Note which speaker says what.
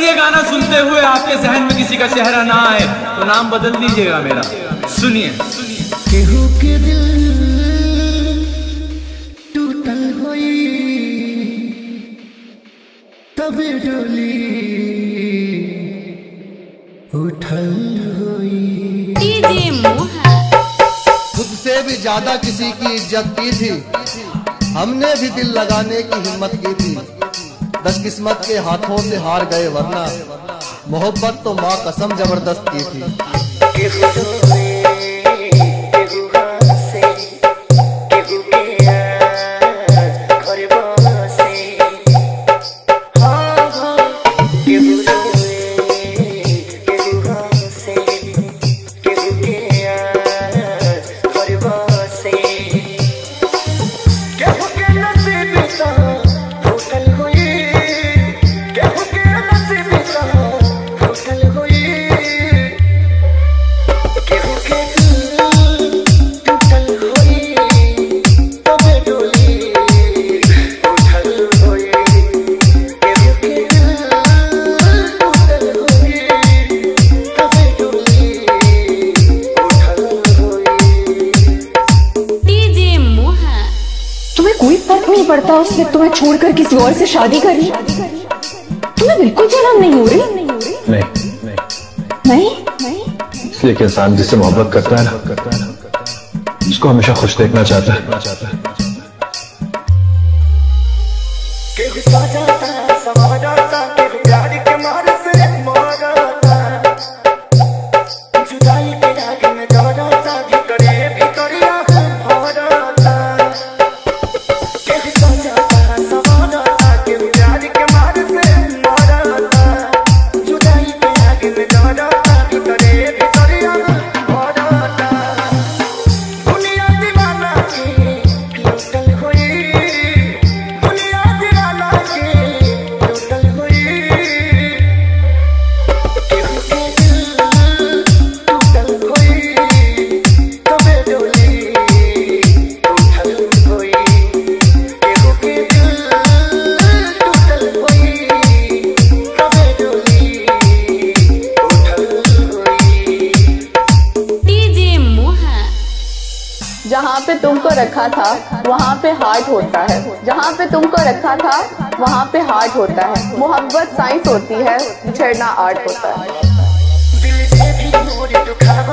Speaker 1: ये गाना सुनते हुए आपके जहन में किसी का चेहरा ना आए तो नाम बदल दीजिएगा मेरा। सुनिए।
Speaker 2: केहू के दिल टूटल होई तबे डोली उठल होई।
Speaker 3: डीजे मोहा।
Speaker 4: खुद से भी ज्यादा किसी की इज्जत की थी, हमने भी दिल लगाने की हिम्मत की थी। बदकिस्मत के हाथों से हार गए वरना मोहब्बत तो माँ कसम जबरदस्त की थी।
Speaker 5: कोई फर्क नहीं पड़ता उसने तुम्हें छोड़कर किसी और से शादी करी। तुम्हें बिल्कुल जलन नहीं हो रही? नहीं
Speaker 6: इसलिए कि इंसान जिससे मोहब्बत करता है ना उसको हमेशा खुश देखना चाहता है।
Speaker 5: जहाँ पे तुमको रखा था वहाँ पे हार्ट होता है, जहाँ पे तुमको रखा था वहाँ पे हार्ट होता है। मोहब्बत साइंस होती है, छेड़ना आर्ट होता है।